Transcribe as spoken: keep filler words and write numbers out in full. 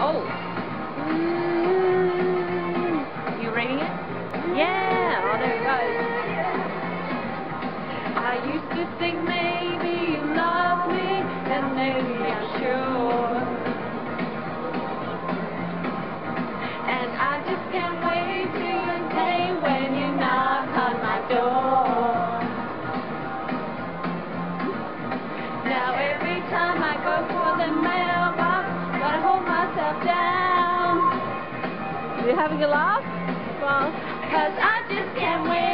Oh. Mm. You reading it? Yeah. Oh, there it goes. I used to think maybe you loved me, and maybe I'm sure. And I just can't wait till the day when you knock on my door. Now every time I go for the mailbox, gotta hold myself down. You having a laugh? Well, 'cause I just can't wait.